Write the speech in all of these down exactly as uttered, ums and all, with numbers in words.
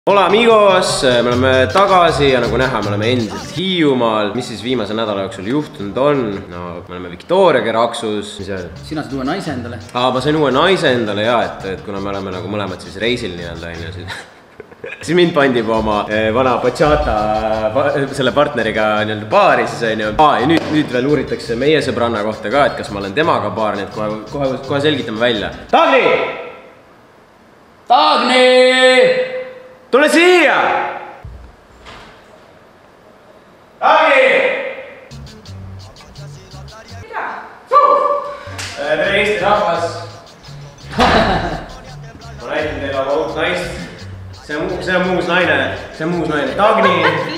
Hola amigos, me oleme tagasi ja nagu näha, me oleme endiselt Hiiumaal. Mis siis viimase nädala jooksul juhtunud on? No, me oleme Victoriaga Raksus. Sina said uue naise endale? Aa, ma sain uue naise endale ja, et, et kuna me oleme nagu mõlemad siis reisil nii-öelda, siis, siis mind pandi juba oma vana bachata selle partneriga nii-öelda baari siis on ju. Aa, ja nüüd, nüüd veel uuritakse meie sõbranna kohta ka, et kas ma olen temaga paar, nii et kohe, kohe, kohe selgitame välja. Tagni! Tagni! Tule siia! Tagi! Mida? Tere Eesti rahvas! Ma näitan teile oma uut naist. See on, see on muus naine. See on muus naine. Tagni!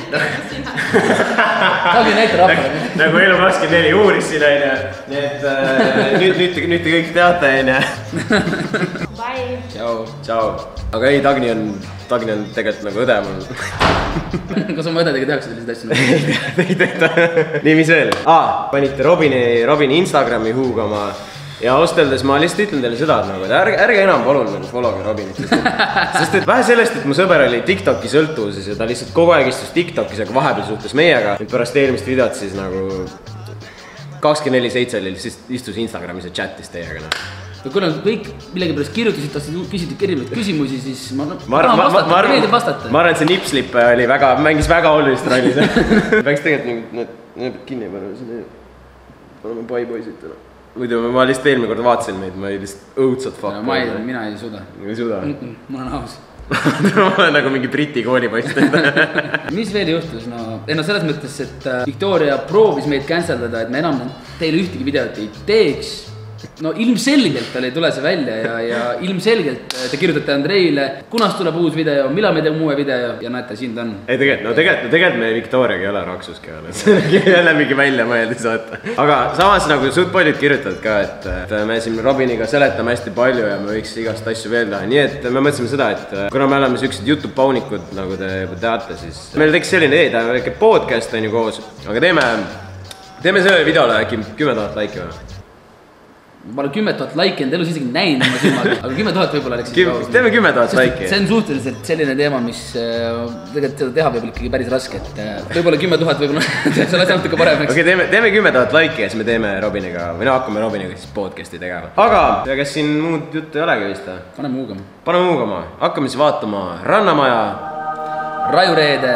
Tagni näita rahvale. Nagu elu kakskümmend neli uuris siin on ju. Nii et nüüd, nüüd, nüüd te kõik teate on ju. Bye! Tšau! Tšau! Aga ei, Tagni on, Tagni on tegelikult nagu õde mul. Kas oma õdedega tehakse selliseid asju? Ei tehta. Nii, mis veel? Aa, panite Robini, Robini Instagrami huugama. Ja austeldes ma lihtsalt ütlen teile seda, et nagu, et ärge, ärge enam palun nagu followge Robinit. Sest et vähe sellest, et mu sõber oli TikToki sõltuvuses ja ta lihtsalt kogu aeg istus TikTokis, aga vahepeal suhtes meiega. Nüüd pärast eelmist videot siis nagu kakskümmend neli seitse oli lihtsalt istus Instagramis ja chatis teiega. Ja kui nad kõik millegi pärast kirjutasid, tahtsid küsitud erinevaid küsimusi, siis ma tahan vastata, ma meeldib vastata. Ma arvan, et see nipslip oli väga, mängis väga olulist rolli. Peaks tegelikult need, need kinni panema, paneme pai-poisid. Muidu ma lihtsalt eelmine kord vaatasin meid, ma ei lihtsalt õudsat fuck. Ma ei, mina ei suuda. Ei suuda? Ma olen aus. Ma olen nagu mingi briti koolipoist. Mis veel juhtus? No, no selles mõttes, et Victoria proovis meid canceldada, et me enam teile ühtegi videot ei teeks. No ilmselgelt tal ei tule see välja ja, ja ilmselgelt te kirjutate Andreile, kunas tuleb uus video, millal me teeme uue video ja näete, siin ta on. Ei tegelikult, no tegelikult, no tegelikult me Victoriaga ei ole Raksuski ole. See on jälle mingi välja mõeldi saata. Aga samas nagu suht paljud kirjutavad ka, et, et me siin Robiniga seletame hästi palju ja me võiks igast asju veel teha. Nii et me mõtlesime seda, et kuna me oleme sellised YouTube paunikud, nagu te juba teate, siis meil teeks selline idee, ta väike podcast on ju koos, aga teeme, teeme selle videole äkki kümme tuhat laiki või? Ma olen kümme tuhat laiki enda elus isegi näinud oma silmaga, aga kümme tuhat võib-olla läks kaus. Teeme kümme tuhat laiki. See on suhteliselt selline teema, mis tegelikult seda teha võib ikkagi päris raske, et võib-olla kümme tuhat võib-olla see on asja natuke parem. Okei, teeme, teeme kümme tuhat laiki ja siis me teeme Robiniga, või no hakkame Robiniga siis podcasti tegema. Aga, ja kes siin muud juttu ei olegi vist? Paneme huugama. Paneme huugama. Hakkame siis vaatama Rannamaja. Rajureede.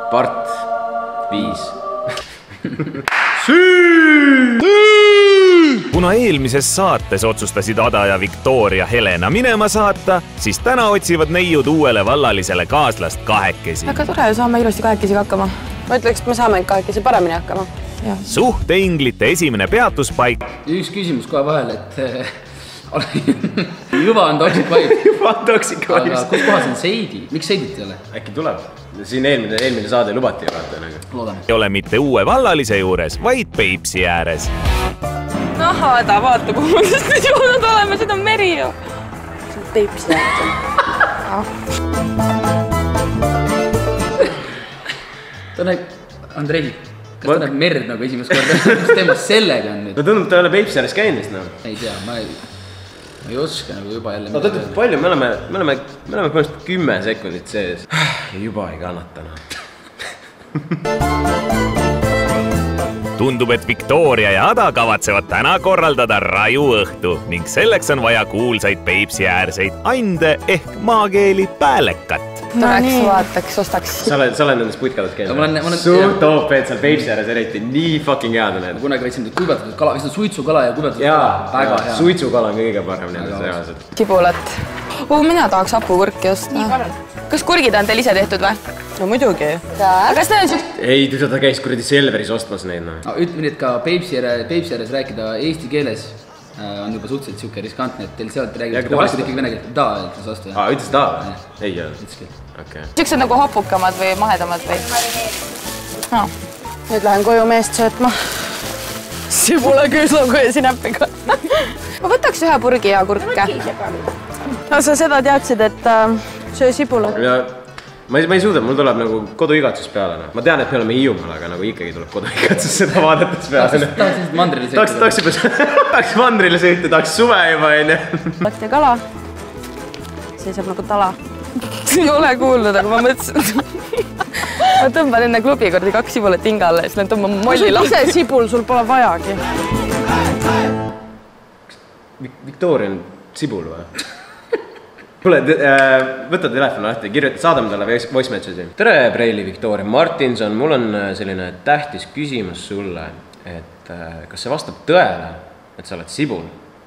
Part viis. Süü! Kuna eelmises saates otsustasid Ada ja Victoria Helena minema saata, siis täna otsivad neiud uuele vallalisele kaaslast kahekesi. Väga tore, saame ilusti kahekesiga hakkama. Ma ütleks, et me saame kahekesi paremini hakkama. Suhteinglite esimene peatuspaik. Üks küsimus kohe vahel, et juba on toxic vibe. Juba on toxic vibe. Aga kus kohas on Seidi? Miks Seidit ei ole? Äkki tuleb? Siin eelmine, eelmine saade lubati ju vaata ennega. Loodame. Ei ole mitte uue vallalise juures, vaid Peipsi ääres. Aha, Ada, vaata, kuhu me sest nüüd jõudnud oleme, seda on meri ju. See on Peipsi ääres. Ta näeb, Andrei, kas ta näeb merd nagu esimest korda? Mis teemas sellega on nüüd? No tundub, ta ei ole Peipsi ääres käinud, no. Ei tea, ma ei, ma ei oska nagu juba jälle. No tõttu palju, me oleme, me oleme, me oleme põhimõtteliselt kümme sekundit sees. Juba ei kannata, no. Tundub, et Victoria ja Ada kavatsevad täna korraldada raju õhtu ning selleks on vaja kuulsaid Peipsi äärseid ande ehk maakeeli päälekat. Tuleks, vaataks, ostaks. Sa oled, sa oled nendest putkadest käinud. Suht toop, et seal Peipsi ääres eriti nii fucking head on need. Kunagi võtsin kuivatatud kala, vist on suitsukala ja kuivatatud kala. Väga hea. Suitsukala on kõige parem nendes reaalselt. Sibulat. Oh, mina tahaks hapukõrki osta. Kas kurgid on teil ise tehtud või? No muidugi. Aga kas teil on süht? Ei, ta käis kuradi Selveris ostmas neid. Ütleme nii, et ka Peipsi ääres rääkida eesti keeles on juba suhteliselt siuke riskantne, et teil sealt räägib kohalikud ikkagi vene keelt. Da, ütles vastu. Aa, ütles da või? Ei, jah. Siuksed nagu hapukamad või mahedamad või? No, nüüd lähen koju meest söötma. Sibula küüslagu ja sinäpiga. Ma võtaks ühe purgi ja kurke. No sa seda teadsid, et söö sibula. Ma ei, ma ei suuda, mul tuleb nagu koduigatsus peale. No. Ma tean, et me oleme Hiiumaal, aga nagu ikkagi tuleb koduigatsus seda vaadates peale. Tahaks mandrile sõita. Tahaks, tahaks mandrile sõita, tahaks suve juba, enne. Läks ja kala. See saab nagu tala. ei ole kuulnud, aga ma mõtlesin, ma tõmban enne klubi kordi kaks sibulat hingale ja siis lähen tõmban molli lahti. Ise sibul sul pole vajagi. Victoria on sibul või? Kuule, võta telefon lahti, kirjuta, saadame talle voice message'i. Tere, Preili Victoria Martinson, mul on selline tähtis küsimus sulle, et kas see vastab tõele, et sa oled sibul?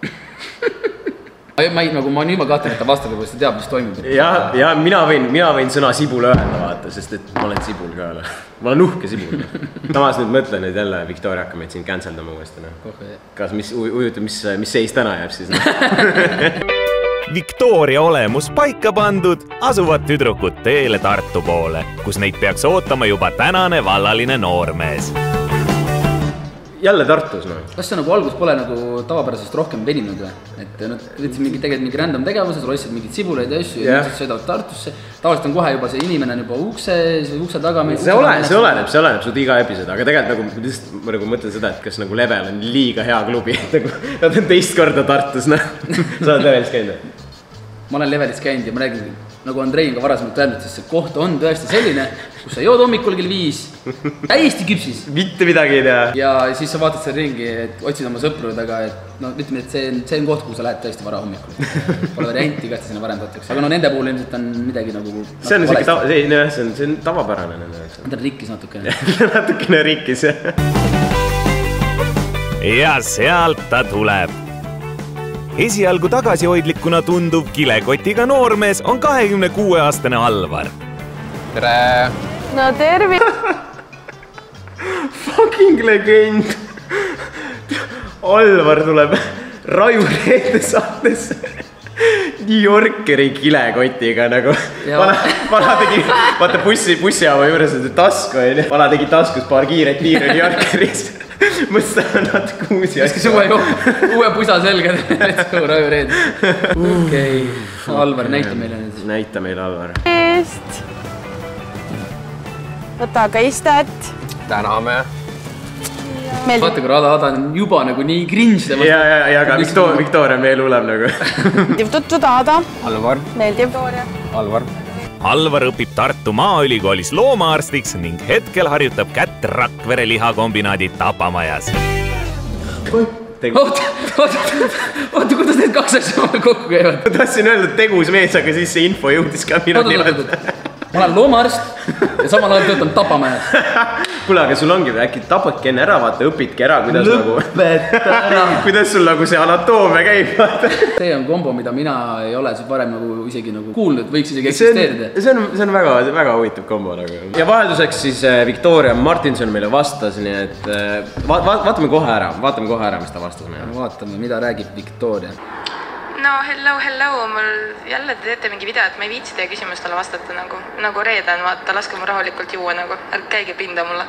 Ma ei, nagu ma on juba kahtlema, et ta vastab, kui ta teab, mis toimub. Ja, ja mina võin, mina võin sõna sibul öelda, vaata, sest et ma olen sibul ka ole. Ma olen uhke sibul. Samas nüüd mõtlen, et jälle Victoria hakkab meid siin canceldama uuesti. Kas mis, ujutab, mis, mis seis täna jääb siis? Victoria olemus paika pandud, asuvad tüdrukud teele Tartu poole, kus neid peaks ootama juba tänane vallaline noormees. Jälle Tartus, no. Kas see nagu algus pole nagu tavapärasest rohkem veninud või? Et nad võtsid mingi, tegelikult mingi random tegevuses, rossisid mingid sibuleid ja asju ja nüüd sõidavad Tartusse. Tavaliselt on kohe juba see inimene on juba ukse, ukse taga. See oleneb, see oleneb, see oleneb suud iga episood, aga tegelikult nagu, ma nagu mõtlen seda, et kas nagu Level on liiga hea klubi, et nagu nad on teist korda Tartus, noh. Sa oled Levelis käinud? Ma olen Levelis käinud ja ma räägin, nagu Andrei on ka varasemalt öelnud, sest see koht on tõesti selline, kus sa jood hommikul kell viis, täiesti küpsis. Mitte midagi ei tea. Ja siis sa vaatad seal ringi, et otsid oma sõpru taga, et no ütleme, et see on, see on koht, kuhu sa lähed tõesti vara hommikul. Pole varianti, kas sinna varem tatakse. Aga no nende puhul ilmselt on midagi nagu... See on siuke tava, see, see on, see on tavapärane nende. Nad on rikkis natukene. Natukene rikkis, jah. Ja sealt ta tuleb. Esialgu tagasihoidlikuna tunduv kilekotiga noormees on kahekümne kuue aastane Alvar. Tere! No tervi! Fucking legend! Alvar tuleb Raju Reede saatesse New Yorkeri kilekotiga nagu. Vana, vana tegi, vaata bussi, bussijaama juures on tasku, on. Vana tegi taskus paar kiiret tiire New Yorkeris. Mõtlesin, et on natuke uusi asja. Siis uue, uue pusa selge, let's go, Raju Reed. Okei, Alvar, näita meile nüüd. Näita meile, Alvar. Eest. Võta ka istet. Täname. Vaata, kui Rada Ada on juba nagu nii cringe. Ja, ja, ja, aga Victoria on veel hullem nagu. Meeldiv tutvuda, Ada. Alvar. Meeldiv. Alvar. Alvar õpib Tartu Maaülikoolis loomaarstiks ning hetkel harjutab kätt Rakvere lihakombinaadi Tapamajas. Oota, oota, oota, kuidas need kaks asja kokku käivad? Ma tahtsin öelda tegus mees, aga siis see info jõudis ka minu nimelt. Ma olen loomaarst ja samal ajal töötan Tapamajas. Kuule, aga sul ongi äkki tapadki enne ära, vaata, õpidki ära, kuidas nagu... Lõpetana! Kuidas sul nagu see anatoomia käib, vaata. See on kombo, mida mina ei ole varem nagu isegi nagu kuulnud, võiks isegi eksisteerida. See on, see on väga, väga huvitav kombo nagu. Ja vahelduseks siis Victoria Martinson meile vastas, nii et va va vaatame kohe ära, vaatame kohe ära, mis ta vastas meile. Vaatame, mida räägib Victoria. No hello, hello, mul jälle te teete mingi video, et ma ei viitsi teie küsimustele vastata nagu, nagu reedan, vaata, laske mul rahulikult juua nagu, ärge käige pinda mulle.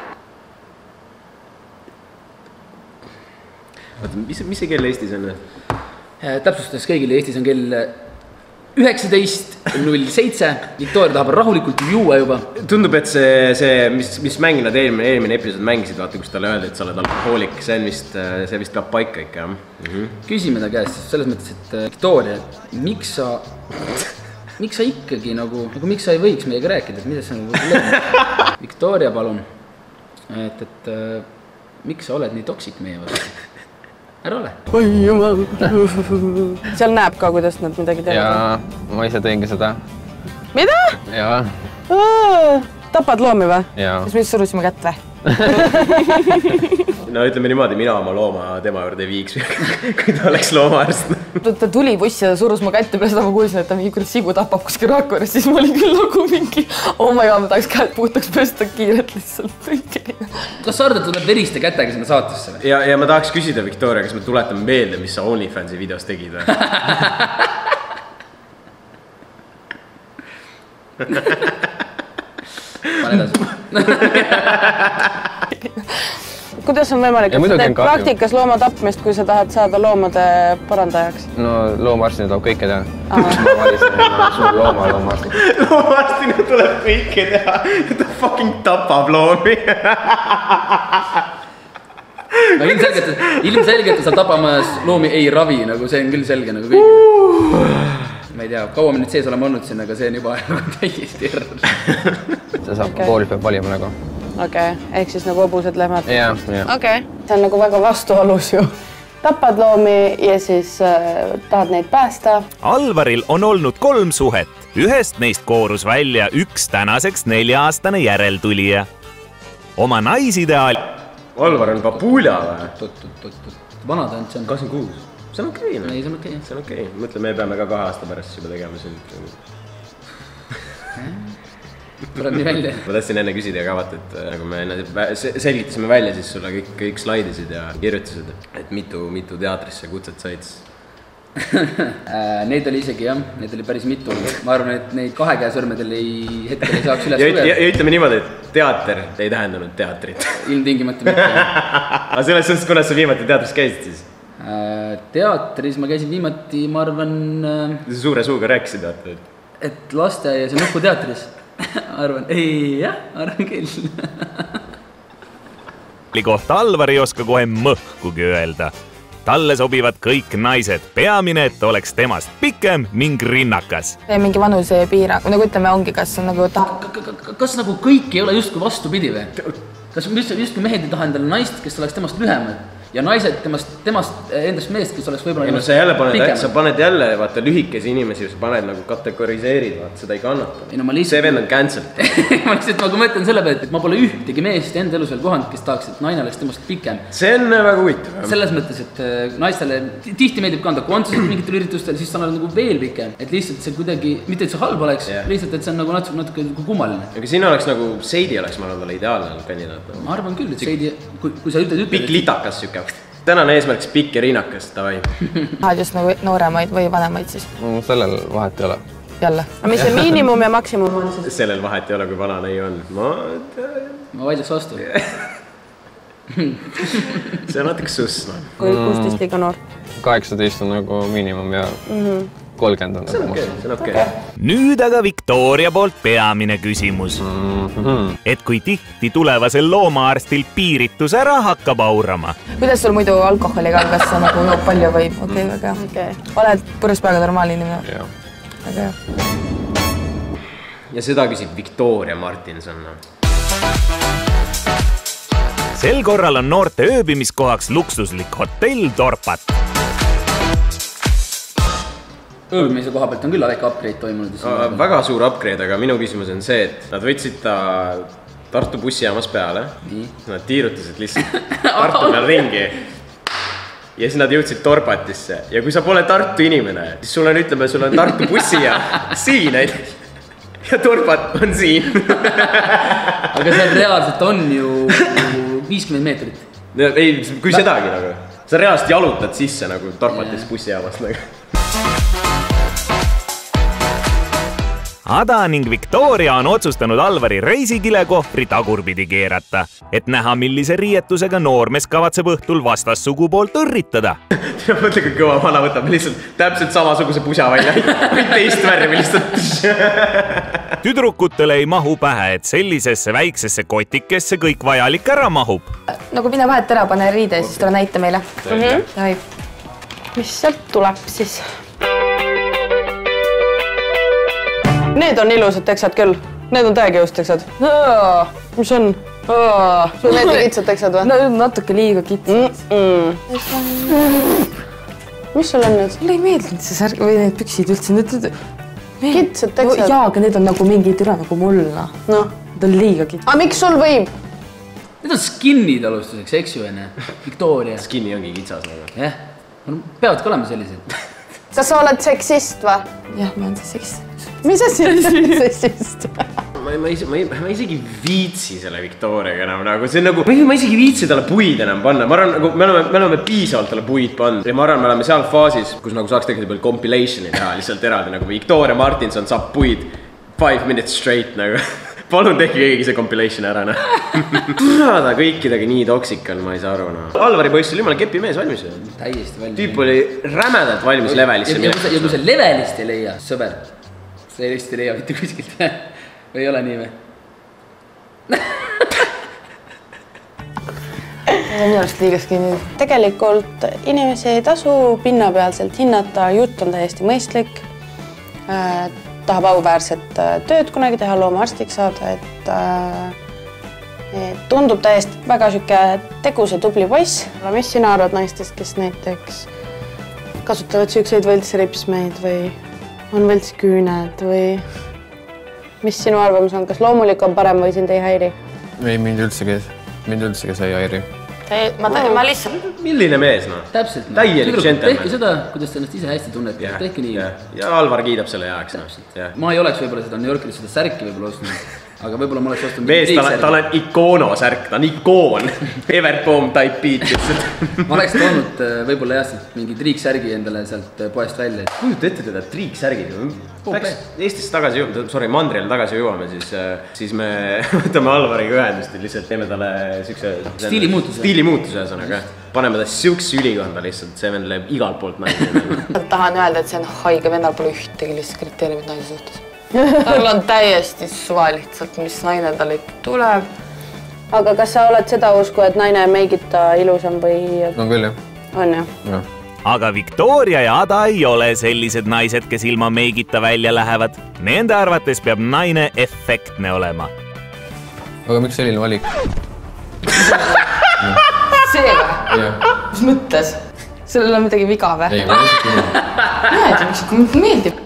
Vaata, mis, mis see kell Eestis on? Täpsustas kõigile, Eestis on kell üheksateist null seitse, Victoria tahab rahulikult juua juba. Tundub, et see, see mis, mis mäng nad eelmine, eelmine episood mängisid, vaata, kus talle öelda, et sa oled alkohoolik, see on vist, see vist kaab paika ikka. Mm -hmm. Küsime ta käest, selles mõttes, et Victoria, miks sa, miks sa ikkagi nagu, nagu miks sa ei võiks meiega rääkida, et mida sa nagu Victoria, palun, et, et miks sa oled nii toksik meie vastu? Ära ole. Oi jumal. Seal näeb ka, kuidas nad midagi teevad. Jaa, ma ise teengi seda. Mida? Jaa. Tapad loomi või? Jaa. Kas me just surusime kätt või? No ütleme niimoodi, mina oma looma tema juurde ei viiks, kui ta oleks loomaarst. Ta tuli bussi ja surus mu kätte, peale seda ma kuulsin, et ta mingi kurat sigu tapab kuskil Rakveres, siis ma olin küll nagu mingi oh my god, ma tahaks käed puhtaks pesta kiiret lihtsalt. Kas sa arvad, et tuleb veriste kätega sinna saatesse? Ja, ja ma tahaks küsida, Victoria, kas me tuletame meelde, mis sa OnlyFansi videos tegid või? Pane edasi. Kuidas on võimalik, et sa teed praktikas looma tapmist, kui sa tahad saada loomade parandajaks? No loomaarstina tuleb kõike teha. Ma valisin suur looma loomaarstina. Loomaarstina tuleb kõike teha. Ta fucking tapab loomi. No ilmselgelt, ilmselgelt sa tapamajas loomi ei ravi, nagu see on küll selge nagu kõigile. ma ei tea, kaua me nüüd sees oleme olnud siin, aga see on juba täiesti error. See saab okay. Koolis peab valima nagu. Okei, okay. Ehk siis nagu hobused lehmad. Jah, jah. Okei. Okay. See on nagu väga vastuolus ju. Tapad loomi ja siis äh, tahad neid päästa. Alvaril on olnud kolm suhet. Ühest neist koorus välja üks tänaseks nelja-aastane järeltulija. Oma naisideaal... Alvar on Papulja või? Vana ta on, see on kakskümmend kuus. See on okei, no? Ei, see on okei. See on okei. Mõtle, me peame ka kahe aasta pärast juba tegema siin. Tuleb nii välja. Ma tahtsin enne küsida ja kavat, et nagu me enne selgitasime välja siis sulle kõik, kõik slaidisid ja kirjutasid, et mitu, mitu teatrisse kutset said. Neid oli isegi jah, neid oli päris mitu. Ma arvan, et neid kahe käe sõrmedel ei, hetkel ei saaks üles ja, ja, ja ütleme niimoodi, et teater ei tähendanud teatrit. Ilmtingimata mitte. Aga selles suhtes, kuna sa viimati teatris käisid siis? Teatris ma käisin viimati, ma arvan... Suure suuga rääkisid, vaata. Et lasteaias ja Nuku teatris. Arvan, ei jah, arvan küll. Kohta Alvar ei oska kohe mõhkugi öelda. Talle sobivad kõik naised, peamine, et oleks temast pikem ning rinnakas. Mingi vanuse piirang, nagu ütleme, ongi, kas on nagu ta... Kas nagu kõik ei ole justkui vastupidi või? Kas justkui mehed ei taha endale naist, kes oleks temast lühemad? Ja naised temast, temast endast meest, kes oleks võib-olla no, sa, jälle paned, sa paned jälle vaata, lühikesi inimesi, sa paned nagu kategoriseerid, vaata, seda ei kannata. Ei, no, lihtsalt... See vend on cancelled. ma lihtsalt nagu mõtlen selle peale, et ma pole ühtegi meest enda elus veel kohanud, kes tahaks, et naine oleks temast pikem. See on väga huvitav. Selles mõttes, et naistele tihti meeldib kanda kontsuselt mingitel üritustel, siis sa oled nagu veel pikem. Et lihtsalt see kuidagi, mitte et see halb oleks, yeah. Lihtsalt, et see on nagu natuke, natuke nagu kummaline. Aga siin oleks nagu Seidi oleks, ma arvan, ideaalne kandidaat. Ma arvan küll, et Seidi, kui, kui sa ütled, ütled... Pikk litakas süke. Tänane eesmärks pikk ja rinnakas, tavai. Tahad just nagu nooremaid või vanemaid siis? Sellel vahet ei ole. Jälle. Aga mis see miinimum ja maksimum on siis? Sellel vahet ei ole, kui vana neiu on. Ma... Ma vaidleks vastu. See on natuke suss, no. Kui kuusteist liiga noor? kaheksateist on nagu miinimum ja kolmkümmend on. See on okei, see on okei. Nüüd aga Victoria poolt peamine küsimus. Et kui tihti tulevasel loomaarstil piiritus ära hakkab aurama? Kuidas sul muidu alkoholiga on, kas sa nagu joob palju või? Okei, väga hea. Oled purjus päega normaalne inimene? Jah. Väga hea. Ja seda küsib Victoria Martinson. Sel korral on noorte ööbimiskohaks luksuslik hotell Dorpat. Ööbimise koha pealt on küll väike upgrade toimunud. Väga suur upgrade, aga minu küsimus on see, et nad võtsid ta Tartu bussijaamas peale. Nii. Nad tiirutasid lihtsalt Tartu peal ringi. Ja siis nad jõudsid Dorpatisse. Ja kui sa pole Tartu inimene, siis sul on, ütleme, sul on Tartu bussijaam siin. Ja Dorpat on siin. Aga see reaalselt on ju viiskümmend meetrit. Ei, kui sedagi nagu. Sa reaalselt jalutad sisse nagu Dorpatis bussijaamast nagu. Ada ning Victoria on otsustanud Alvari reisikilekofri tagurpidi keerata, et näha, millise riietusega noormees kavatseb õhtul vastassugu poolt õrritada. Mõtle, kui kõva vana võtab lihtsalt täpselt samasuguse pusa välja, või teist värvi lihtsalt. Tüdrukutele ei mahu pähe, et sellisesse väiksesse kotikesse kõik vajalik ära mahub. Nagu mine vahet ära, pane riide ja siis tule näita meile. Mis sealt tuleb siis? Need on ilusad teksad küll. Need on täiega just teksad. Mis on? Sul need on kitsad teksad või? Need on natuke liiga kitsad. Mis sul on nüüd? Mulle ei meeldinud see särg või need püksid üldse. Kitsad teksad? Jaa, aga need on nagu mingi türa nagu mulla. No. Need on liiga kitsad. Aga miks sul võib? Need on skinnid alustuseks, eks ju enne? Victoria. Skinni ongi kitsas nagu. Jah. Peavad ka olema sellised. Kas sa oled seksist või? Jah, ma olen seksist. Mis asi on seksist? Ma, ma, ma, ma isegi viitsi selle Victoriaga enam nagu, see on nagu, ma isegi viitsi talle puid enam panna, ma arvan, nagu me oleme, me oleme piisavalt talle puid pannud ja ma arvan, me oleme seal faasis, kus nagu saaks tegelikult compilationi teha lihtsalt eraldi nagu Victoria Martinson saab puid five minutes straight nagu. Palun tehke keegi see compilation ära, noh. Turada kõikidega nii toksik on, ma ei saa aru, noh. Alvari poiss oli jumala kepi mees valmis. Täiesti valmis. Tüüp oli rämedalt valmis levelisse. Ja kui sa levelist ei leia, sõber, sa ei leia mitte kuskilt või ei ole nii või? Minu arust liigaski nii. Tegelikult inimesi ei tasu pinnapealselt hinnata, jutt on täiesti mõistlik. tahab auväärset tööd kunagi teha, loomaarstiks saada, et, et tundub täiesti väga süke tegus ja tubli poiss. Mis sina arvad naistest, kes näiteks kasutavad sükseid võltsripsmeid või on võltsküüned või mis sinu arvamus on, kas loomulik on parem või sind ei häiri? Ei, mind üldsegi, mind üldsegi see ei häiri. Ma, ta, ma lihtsalt... Milline mees, noh? Täpselt, no. Täielik gentleman. Tehke seda, kuidas te ennast ise hästi tunnete. Ja, tehke nii. Ja, ja Alvar kiidab selle jaoks. Ja. Ma ei oleks võib-olla seda New Yorkis seda särki võib-olla ostnud, aga võib-olla ma oleks ostnud... Mees, ta, ta on ikoono särk, ta on ikoon. Evertboom type beat lihtsalt. Ma oleks toonud võib-olla jah, mingi triiksärgi endale sealt poest välja. Kujuta ette teda triiksärgid. Läks Eestisse tagasi jõuame, sorry, Mandrile tagasi jõuame, siis, siis me võtame Alvariga ühendust ja lihtsalt teeme talle siukse... Stiilimuutuse. Stiilimuutuse ühesõnaga. Paneme ta siukse ülikonda lihtsalt, see vend läheb igalt poolt naine. Tahan öelda, et see on haige, vendal pole ühtegi lihtsalt kriteeriumit naise suhtes. Tal on täiesti suva lihtsalt, mis naine tal ikka tuleb. Aga kas sa oled seda usku, et naine meigita ilusam või... On küll, jah. On, jah? Jah. Aga Victoria ja Ada ei ole sellised naised, kes ilma meigita välja lähevad. Nende arvates peab naine efektne olema. Aga miks selline valik? See või? Mis mõttes? Sellel on midagi viga või? Ei, ma lihtsalt ei näed, miks mulle meeldib?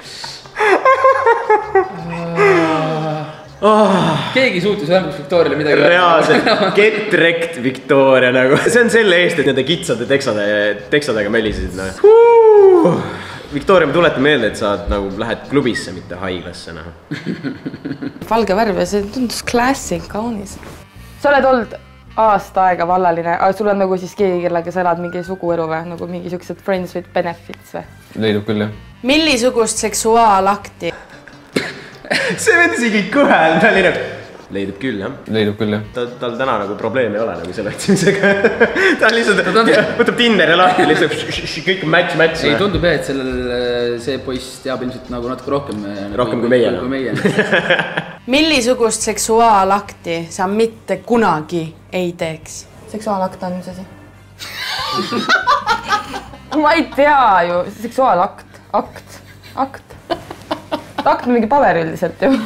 Oh. Keegi suutis vähemalt Victoriale midagi reaalselt, get wrecked Victoria nagu. See on selle eest, et nende kitsade teksade, teksadega melisid. No. Uh. Victoria, ma tuletan meelde, et sa nagu lähed klubisse, mitte haiglasse. No. Valge värv ja see tundus klassik, kaunis. Sa oled olnud aasta aega vallaline, aga sul on nagu siis keegi, kellega sa elad mingi suguelu või? Nagu mingi siuksed friends with benefits või? Leidub küll, jah. Millisugust seksuaalakti? See vend isegi kõhel, ta oli nagu... Leidub küll, jah. Leidub küll, jah. Ta, tal täna nagu probleemi ei ole nagu selle otsimisega. Ta lihtsalt võtab Tinderi lahti, lihtsalt kõik on match-match. Ei, tundub jah, et sellel see poiss teab ilmselt nagu natuke rohkem. Rohkem kui meie. Kui meie. Millisugust seksuaalakti sa mitte kunagi ei teeks? Seksuaalakt on mis asi? Ma ei tea ju, seksuaalakt, akt, akt. Akt on mingi paber üldiselt ju.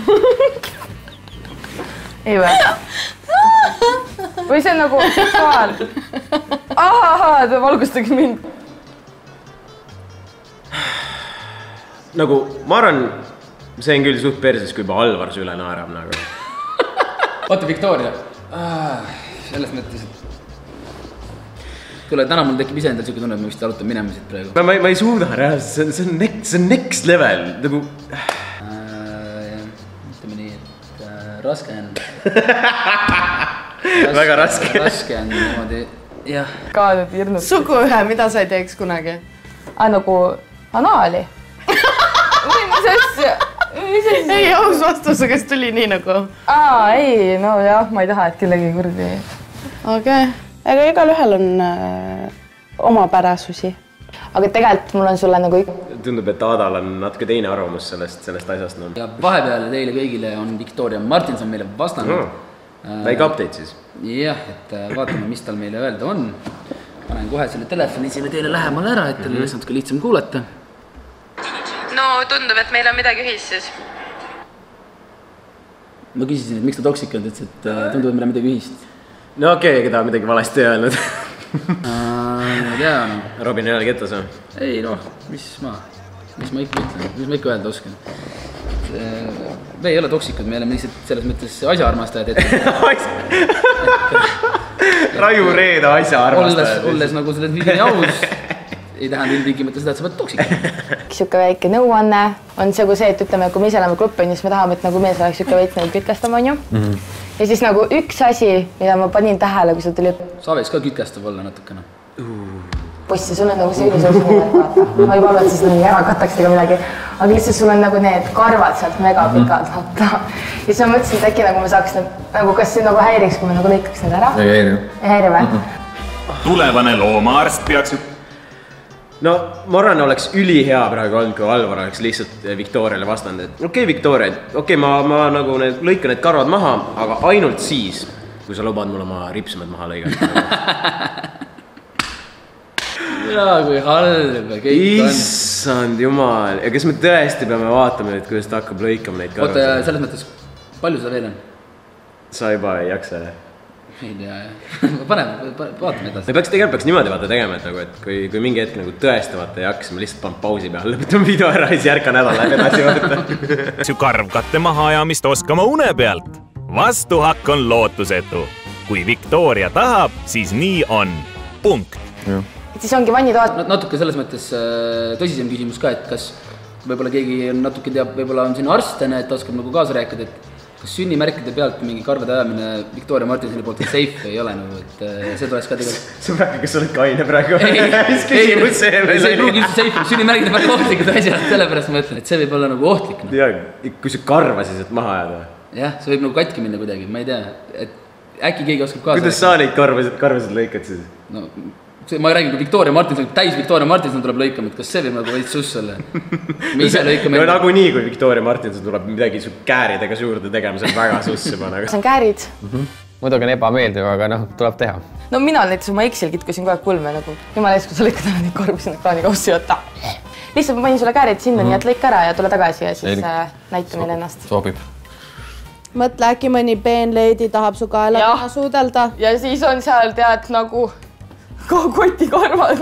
Ei või? Või see on nagu seksuaal? Ahaa, ta valgustage mind. Nagu, ma arvan, see on küll suht perses, kui juba Alvar süle naerab nagu. Oota, Victoria. Ah, selles mõttes, et... Tule, täna mul tekib ise endal siuke tunne, et ma vist arutan minema siit praegu. Ma, ma, ma ei suuda, reaalselt, see on next, see on next level. Nagu... Raske on. Väga raske. Raske on niimoodi, jah. Ka nüüd hirnud. Suguühe, mida sa ei teeks kunagi? Ah, nagu anaali. Või mis asja? Ei, aus vastuse, kes tuli nii nagu? Aa, ei, no jah, ma ei taha, et kellegi kurdi. Okei. Ega igal ühel on äh, oma pärasusi. Aga tegelikult mul on sulle nagu ikka... Tundub, et Adal on natuke teine arvamus sellest, sellest asjast. No. Ja vahepeal teile kõigile on Victoria Martinson meile vastanud. Mm. Väike update siis. Jah, et vaatame, mis tal meile öelda on. Panen kohe selle telefoni selle teile lähemale ära, et teil oleks natuke lihtsam kuulata. No tundub, et meil on midagi ühist siis. Ma küsisin, et miks ta toksik on, et tundub, et meil on midagi ühist. No okei, okay, keda midagi valesti ei öelnud. Ma tean. Robin ei ole kettas või? Ei noh, mis ma, mis ma ikka ütlen, mis ma ikka öelda oskan. Me ei ole toksikud, me oleme lihtsalt selles mõttes asjaarmastajad ette. Raju Reeda asjaarmastajad. Olles nagu selles nii aus, ei tähenda ilmtingimata seda, et sa pead toksikud. Siuke väike nõuanne on see, kui see, et ütleme, kui me ise oleme gruppi, siis me tahame, et nagu mees oleks siuke veits nagu kütkestam, on ju. Ja siis nagu üks asi, mida ma panin tähele, kui sa tuli... Sa võiks ka kütkestav olla natukene. Possi, sul on nagu see ülisõus nimelt, vaata. Ma ei palve, et siis nii ära kataks ega midagi. Aga lihtsalt sul on nagu need karvad sealt mega pikad, vaata. Ja siis ma mõtlesin, et äkki nagu me saaks nagu, kas see nagu häiriks, kui me nagu lõikaks need ära? Ei häiri. Ei häiri või? Tulevane loomaarst peaks... No, ma arvan, oleks ülihea praegu olnud, kui Alvar oleks lihtsalt Victoriale vastanud, et okei, okay, Victoria, okei, okay, ma, ma nagu need, lõikan need karvad maha, aga ainult siis, kui sa lubad mul oma ripsmed maha lõigata. jaa, kui halb kõik on. Issand jumal. Ja kas me tõesti peame vaatama nüüd, kuidas ta hakkab lõikama neid karvasid? Oota, selles mõttes, palju seda veel on? Sa juba ei jaksa, jah? Ei tea, jah. Paneme, vaatame edasi. Me peaks tegelikult peaks niimoodi vaata tegema, et, nagu, et kui, kui mingi hetk nagu tõesti vaata ei jaksa, me lihtsalt paneme pausi peal, lõpetame video ära ja siis järka nädal läheb edasi vaata. Su karvkatte mahaajamist oskama une pealt. Vastuhakk on lootusetu. Kui Victoria tahab, siis nii on. Punkt. Siis ongi vannitoad. Natuke selles mõttes tõsisem küsimus ka, et kas võib-olla keegi natuke teab, võib-olla on siin arstene, et oskab nagu kaasa rääkida, et kas sünnimärkide pealt mingi karvade ajamine Victoria Martinsoni poolt safe ei ole nagu, et see tuleks ka tegelikult... See on praegu, kas sa oled kaine praegu? Ei, ei, see ei pruugi üldse safe, sünnimärgid on väga ohtlikud asjad, sellepärast ma ütlen, et see võib olla nagu ohtlik. Ja, kui sa karva siis, et maha ajada? Jah, see võib nagu katki minna kuidagi, ma ei tea, et äkki keegi oskab kaasa... Kuidas sa neid karvasid, karvasid lõikad siis? No, see, ma ei räägi, kui Victoria Martinson, täis Victoria Martinson tuleb lõikama, et kas see võib nagu veits suss olla? Me ise lõikame... No nagu nii, kui Victoria Martinson tuleb midagi su kääridega suurde tegema, see on väga suss juba nagu. See on käärid. Muidugi on ebameeldiv, aga noh, tuleb teha. No mina näiteks oma Excel kitkusin kogu aeg kulme nagu. Jumala ees, kui sa lõikad ära neid karbi sinna kraani kaussi võtta. Lihtsalt ma panin sulle käärid sinna, nii et lõika ära ja tule tagasi ja siis näita meile ennast. Sobib. Mõtle, äkki mõni peenleidi tahab su kaela taha suudelda. Ja siis on seal tead nagu koti karvad.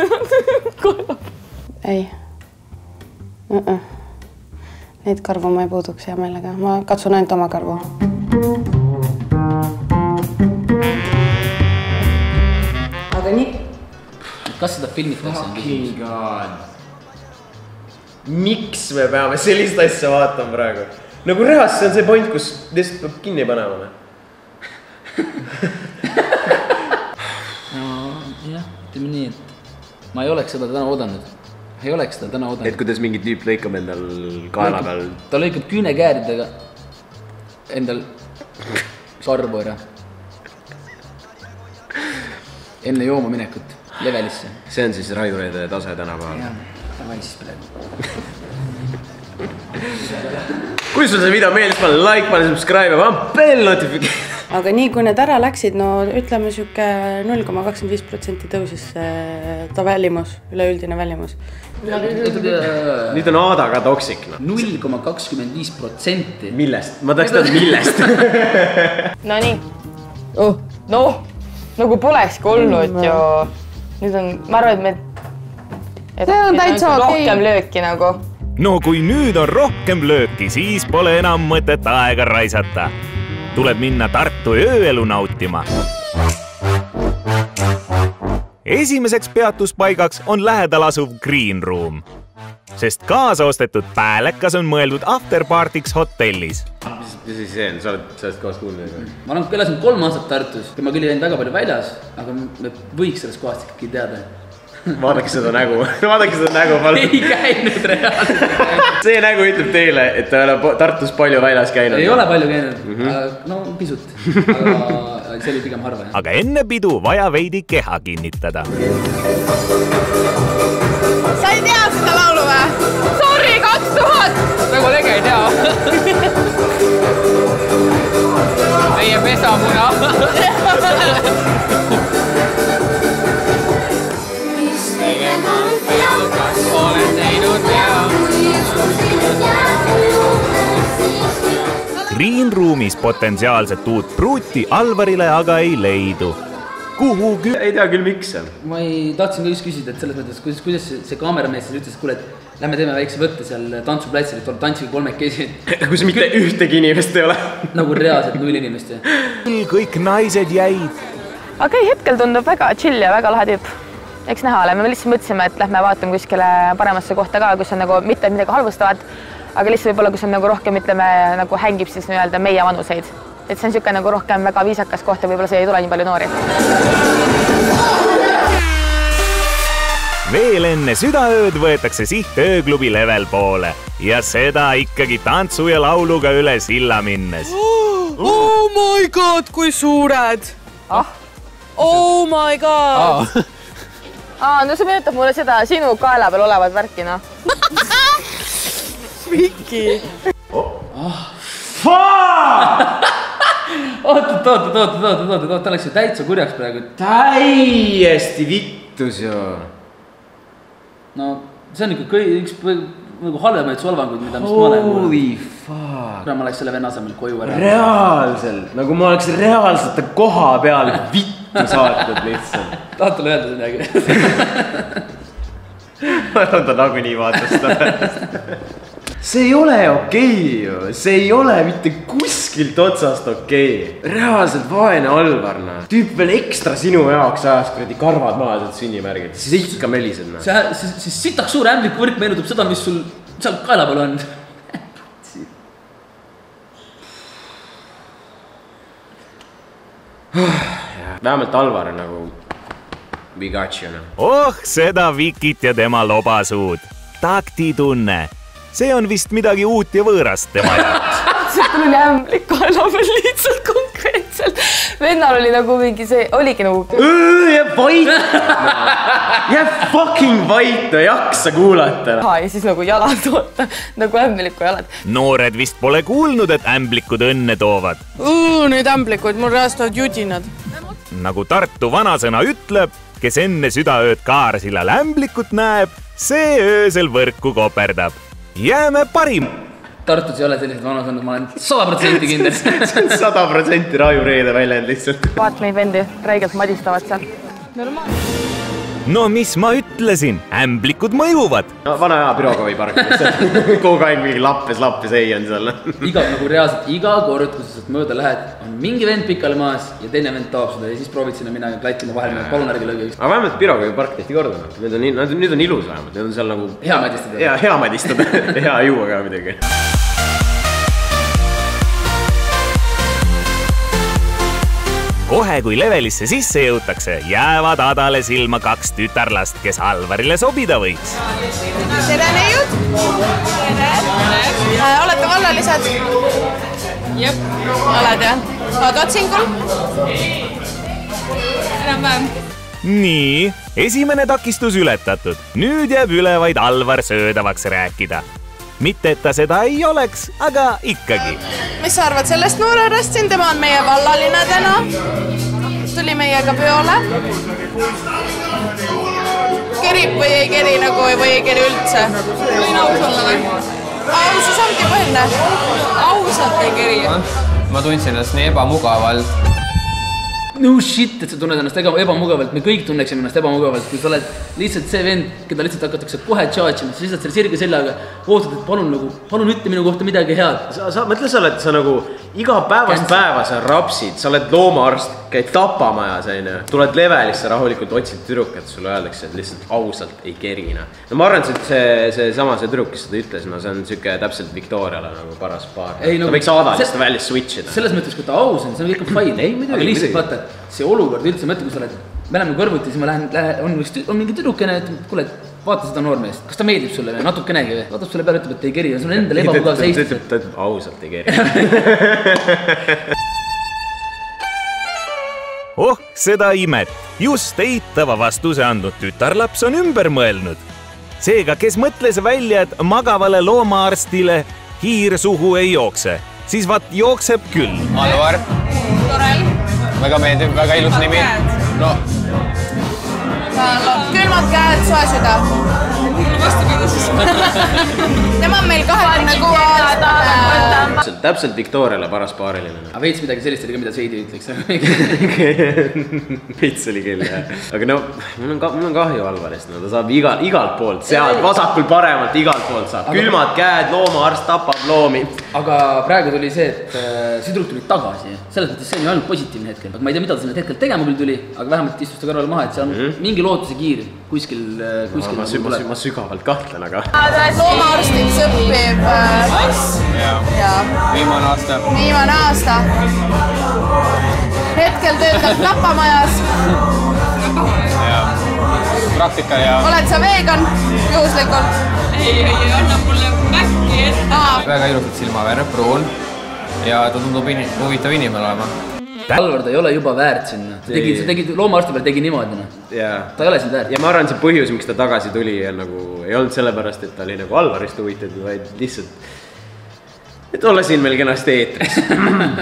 Ei. Neid karvu ma ei puuduks hea meelega. Ma katsun ainult oma karvu. Aga nii. Kas seda filmitakse? Fucking god. Miks me peame sellist asja vaatama praegu? Nagu reas, see on see point, kus lihtsalt peab kinni panema. Jah, ütleme nii, et ma ei oleks seda täna oodanud. Ei oleks seda täna oodanud. Et kuidas mingi tüüp lõikab endal kaela peal? Ta lõikab küünekääridega endal karvu ära. Enne jooma minekut levelisse. See on siis Raiureede tase tänapäeval. Jah, davai siis praegu. Kui sul see video meeldis, pane like, pane subscribe ja pane bell notifikatsioon. Aga nii, kui need ära läksid, no ütleme siuke null koma kakskümmend viis protsenti tõusis ta välimus, üleüldine välimus. Nüüd on Aada ka toksik. null koma kakskümmend viis protsenti. Millest? Ma tahaks teada millest. No nii. No, nagu polekski olnud ju. Nüüd on, ma arvan, et me... See on täitsa okei. Rohkem lööki nagu. No kui nüüd on rohkem lööki, siis pole enam mõtet aega raisata. Tuleb minna Tartu ööelu nautima. Esimeseks peatuspaigaks on lähedal asuv Green Room, sest kaasaostetud päälekas on mõeldud afterpartiks hotellis. Mis siis see on? Sa oled sellest kohast kuulnud? Ma olen elasin kolm aastat Tartus, ma küll jäin väga palju väljas, aga me võiks sellest kohast ikkagi teada. Vaadake seda nägu, vaadake seda nägu palun. Ei käinud reaalselt. See nägu ütleb teile, et ta ei ole Tartus palju väljas käinud. Ei ole palju käinud, mm -hmm. no pisut, aga see oli pigem harva. Aga enne pidu vaja veidi keha kinnitada. Sa ei tea seda laulu või? Sorry, kaks tuhat! Nagu lege ei tea. Meie pesamuna. Olen teinud pea. Green Roomis potentsiaalset uut pruuti Alvarile aga ei leidu. Kuhu kü... Ei tea küll miks see. Ma ei tahtsin ka just küsida, et selles mõttes, kuidas, kuidas see kaameramees siis ütles, et kuule, et lähme teeme väikse võtte seal tantsuplatsil, et tantsige kolmekesi. Kus mitte ühtegi inimest ei ole. Nagu reaalselt null inimest. Kõik naised jäid. Aga ei, hetkel tundub väga chill ja väga lahe tüüp. Eks näha oleme, me lihtsalt mõtlesime, et lähme vaatame kuskile paremasse kohta ka, kus on nagu mitte midagi halvustavat, aga lihtsalt võib-olla, kus on nagu rohkem, ütleme, nagu hängib siis nii-öelda meie vanuseid. Et see on siuke nagu rohkem väga viisakas koht ja võib-olla see ei tule nii palju noori. Veel enne südaööd võetakse siht ööklubi level poole ja seda ikkagi tantsu ja lauluga üle silla minnes. Oh my god, kui suured! Ah? Oh my god! Aa, no see meenutab mulle seda sinu kaela peal olevat värki, noh. Viki! Oh! Fuck! Oot, oot, oot, oot, oot, oot, oot, ta läks ju täitsa kurjaks praegu. Täiesti vittus ju. no see on ikka kõi, üks nagu halvemaid solvanguid, mida mis ma olen. Holy fuck. Ma oleks selle venna asemel koju ära. Reaalselt, nagu ma oleks reaalselt koha peal vittu saatnud lihtsalt. Tahad talle öelda midagi? Ma arvan, ta nagu nii vaatas seda pärast. See ei ole okei ju, see ei ole mitte kuskilt otsast okei. Reaalselt vaene Alvarna. Tüüp veel ekstra sinu jaoks ajas kuradi karvad maha sealt sünnimärgid. Siis ikka melised. See sitaks suur ämbliku võrk meenutab seda, mis sul seal kaela peal on. Vähemalt Alvar on nagu we got you. Oh, seda Vikit ja tema lobasuud. Taktitunne. See on vist midagi uut ja võõrast tema jaoks. See tuli ämblik kaela peal lihtsalt konkreetselt. Vennal oli nagu mingi see, oligi nagu... Jääb vait! Jääb fucking vait, no jaksa kuulata. Ja siis nagu jalad oota, nagu ämbliku jalad. Noored vist pole kuulnud, et ämblikud õnne toovad. Uu, nüüd ämblikud, mul reastavad judinad. Nagu Tartu vanasõna ütleb, kes enne südaööd Kaarsillal ämblikut näeb, see öösel võrku koperdab. Jääme parim! Tartus ei ole sellised vanasõnad, ma olen sada protsenti kindel. See on sada protsenti Raju Reede väljend lihtsalt. Vaat meid vendi, räigelt madistavad seal. No mis ma ütlesin, ämblikud mõjuvad. No, vana hea Pirogovi park lihtsalt. Kogu aeg mingi lappes, lappes ei on seal. Iga, nagu reaalselt iga kord, kui sa sealt mööda lähed, on mingi vend pikale maas ja teine vend taab seda ja siis proovid sinna minna klattina vahel, palun ärge lõge üks. Aga vähemalt Pirogovi park tehti korda. Nüüd on, nüüd on ilus vähemalt, nüüd on seal nagu... Hea madistada. Hea, hea madistada. Hea juua ka midagi. Kohe, kui levelisse sisse jõutakse, jäävad Adale silma kaks tütarlast, kes Alvarile sobida võiks. Tere, neiud! Tere! Olete vallalised? Jep. Oled, jah? Oled otsingul? Enam vähem. Nii, esimene takistus ületatud. Nüüd jääb üle vaid Alvar söödavaks rääkida. Mitte, et ta seda ei oleks, aga ikkagi. Mis sa arvad sellest noorerest siin? Tema on meie vallaline täna. Tuli meiega peole. Kerib või ei keri nagu või ei keri üldse? Võin aus olla või? Aus, siis ongi põhine. Ausalt ei keri. Ma tundsin ennast nii ebamugavalt. No shit, et sa tunned ennast ebamugavalt, me kõik tunneksime ennast ebamugavalt, kui sa oled lihtsalt see vend, keda lihtsalt hakatakse kohe tšaatšima, sa lihtsalt selle sirge seljaga ootad, et palun nagu, palun ütle minu kohta midagi head. Sa, sa mõtle, sa oled, sa nagu iga päevast päeva sa rapsid, sa oled loomaarst, käid tapamajas, tuled levelisse rahulikult, otsid tüdrukat, sulle öeldakse, et lihtsalt ausalt ei kerina. No ma arvan, et see, see sama see tüdruk, kes seda ütles, no see on süke täpselt Victoriale nagu paras paar. Ei, ta no, võiks Adalist see, välja switchida. Selles mõttes, kui ta aus on, see on kõik on fine. Ei, midagi, aga lihtsalt vaata, see olukord üldse mõtle, kui sa oled, me läheme kõrvuti, siis ma lähen, lähen on, on mingi tüdrukene, et kuule, vaata seda noormeest, kas ta meeldib sulle või natukenegi või? Vaatab sulle peale, ütleb, et ei keri ja sul on endal ebamugav seista. Ta ütleb ausalt ei keri. Oh, seda imet. Just eitava vastuse andnud tütarlaps on ümber mõelnud. Seega, kes mõtles välja, et magavale loomaarstile hiir suhu ei jookse, siis vaat jookseb küll. Alvar. Torel. Väga meeldib, väga ilus nimi. No. Külmad käed, soe süda. Tema on meil kahekümne kuue aastane. Täpselt Victoriale paras paariline. Aga veits midagi sellist oli ka, mida Seidi ütleks. Veits oli küll, jah. Aga no, mul on, ka, mul on kahju Alvarist. No, ta saab igal, igalt poolt, sealt vasakul paremalt, igalt poolt saab. Külmad käed, loomaarst tapab loomi. Aga praegu tuli see, et äh, sidruk tuli tagasi. Selles mõttes see on ju ainult positiivne hetkel. Ma ei tea, mida ta sinna hetkel tegema küll tuli, aga vähemalt istus ta kõrval maha, et see on mm -hmm. mingi lootuse kiir kuskil, kuskil ma, ma, ma, ma sügavalt kahtlen, aga... Loomaarstiks õppib Mass. Ja. Viimane aasta. Viimane aasta. Hetkel töötab tapamajas. Ja. Praktika ja... Oled sa vegan juhuslikult? Ei, ei, anna mulle mäkki ette. Väga ilusad silmavärv, pruun. Ja ta tundub in huvitav inimene olema. Alvar, ta ei ole juba väärt sinna. Ta tegi, ta tegi loomaarsti peal tegi niimoodi. Yeah. Ta ei ole siin väärt. Ja ma arvan, see põhjus, miks ta tagasi tuli, nagu, ei olnud sellepärast, et ta oli nagu Alvarist huvitatud, vaid lihtsalt, et olla siin meil kenasti eetris.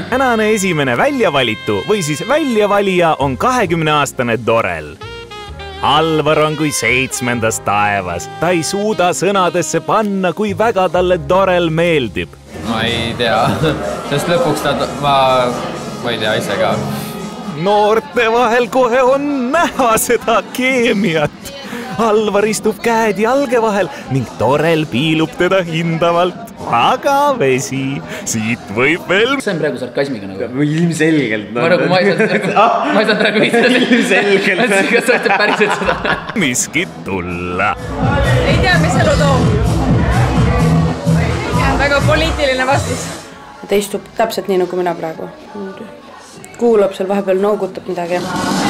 Tänane esimene väljavalitu või siis väljavalija on kahekümne aastane Dorel. Alvar on kui seitsmendas taevas. Ta ei suuda sõnadesse panna, kui väga talle Torel meeldib. Ma ei tea, sest lõpuks ta, ma, ma ei tea ise ka. Noorte vahel kohe on näha seda keemiat. Alvar istub käed jalge vahel ning Torel piilub teda hindavalt. Aga vesi, siit võib veel... See on praegu sarkasmiga nagu. Ilmselgelt. Ma nagu ma ei saa, ma ei saa praegu viitsida. Ilmselgelt. Kas sa ütleb päriselt seda? Miskit tulla. Ei tea, mis elu toob. Väga poliitiline vastus. Ta istub täpselt nii nagu mina praegu. Kuulab seal vahepeal noogutab midagi.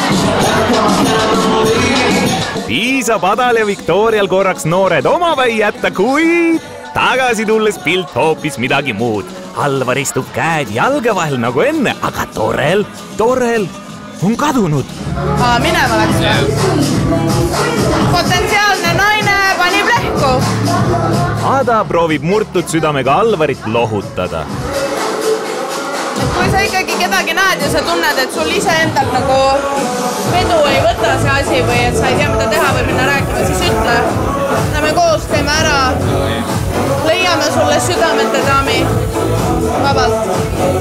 Piisab Adal ja Viktorial korraks noored omapäi jätta, kui tagasi tulles pilt hoopis midagi muud. Alvar istub käed jalge vahel nagu enne, aga Torel, Torel on kadunud. Minema läks või? Potentsiaalne naine panib lehku. Ada proovib murtud südamega Alvarit lohutada. Kui sa ikkagi kedagi näed ja sa tunned, et sul ise endal nagu vedu ei võta see asi või et sa ei tea, mida teha või minna rääkima, siis ütle. Lähme koos, teeme ära. Leiame sulle südamete daami. Vabalt.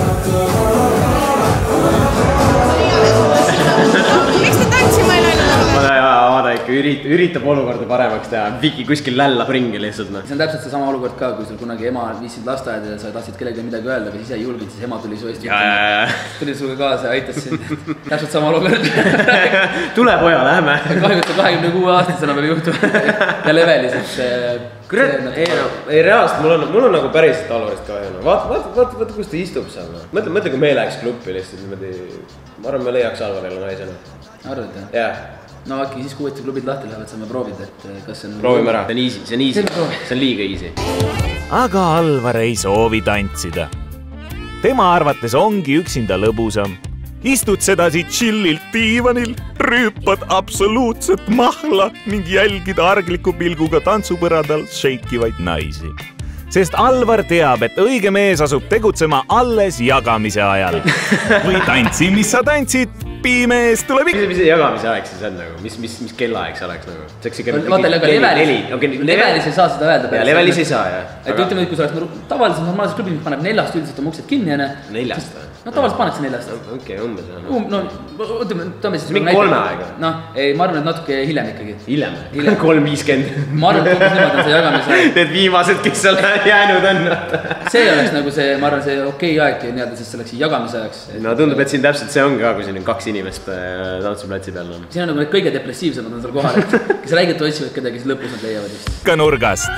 Leiame sulle südamete. Miks te tantsima ei läinud? Ada ikka üritab, üritab olukorda paremaks teha. Viki kuskil lällab ringi lihtsalt. See on täpselt see sama olukord ka, kui sul kunagi ema viisid lasteaeda ja sa tahtsid kellegi midagi öelda, aga siis ei julgid, siis ema tuli su eest juhtuma. Tuli suga kaasa ja aitas sind. Täpselt sama olukord. Tule poja, lähme. Kahjuks on kahekümne kuue aastasena veel juhtuma. Ja levelis, et... Kurat, ei, no, ei reaalselt, mul on, mul on nagu päriselt Alvarist ka ju. Vaata, vaata, vaata, vaata, kus ta istub seal. Mõtle, mõtle, kui me läheks klubi lihtsalt niimoodi... Ma arvan, me leiaks Alvarilla naisena. Arvad, jah? Jah. No äkki siis, kui uuesti klubid lahti lähevad, saame proovida, et kas see on... Proovime ära. See on easy, see on easy. See on liiga easy. Aga Alvar ei soovi tantsida. Tema arvates ongi üksinda lõbusam. Istud sedasi chillilt diivanil, rüüpad absoluutset mahla ning jälgid argliku pilguga tantsupõradal šeikivaid naisi. Sest Alvar teab, et õige mees asub tegutsema alles jagamise ajal. Või tantsi, mis sa tantsid, piimees tuleb ikka. Mis see jagamise aeg siis on nagu? Mis, mis, mis kellaaeg see oleks nagu? Vaata, aga levelis, levelis ei saa seda öelda. Ja levelis ei saa, jah. Et ütleme, kui sa oleks tavaliselt normaalses klubis, mis paneb neljast üldiselt oma uksed kinni, jääne. Neljast või? No tavaliselt paneks neljast. Okei, umbes. No, ütleme, toome siis... Mingi kolme aega? No, ei, ma arvan, et natuke hiljem ikkagi. Hiljem? kolm viiskümmend. Ma arvan, et niimoodi on see jagamise aeg. Need viimased, kes seal jäänud on. See oleks nagu see, ma arvan, see okei aeg nii-öelda, sest see oleks jagamise ajaks. No tundub, et siin täpselt see ongi ka, kui siin on kaks inimest tantsuplatsi peal. Siin on nagu need kõige depressiivsemad on seal kohal, kes räigelt otsivad kedagi, siis lõpus nad leiavad just. Ka nurgast.